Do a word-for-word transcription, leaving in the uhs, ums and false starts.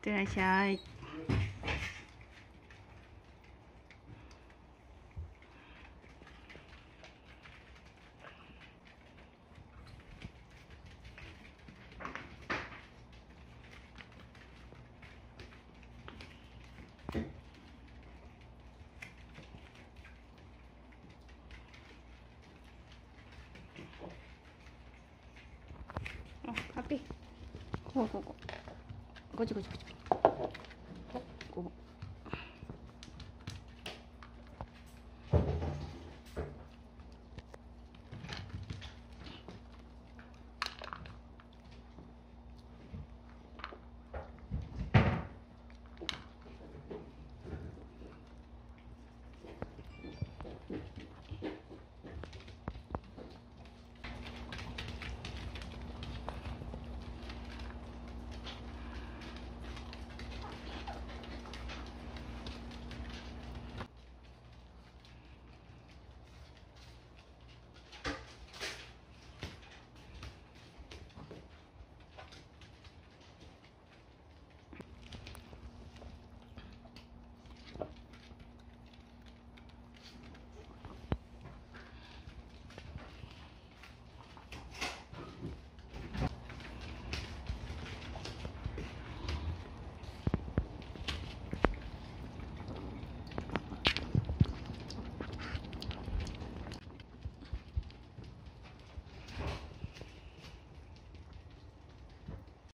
ってらっしゃい。あ、ハッピー。こうこうこう。こっちこっちこっち。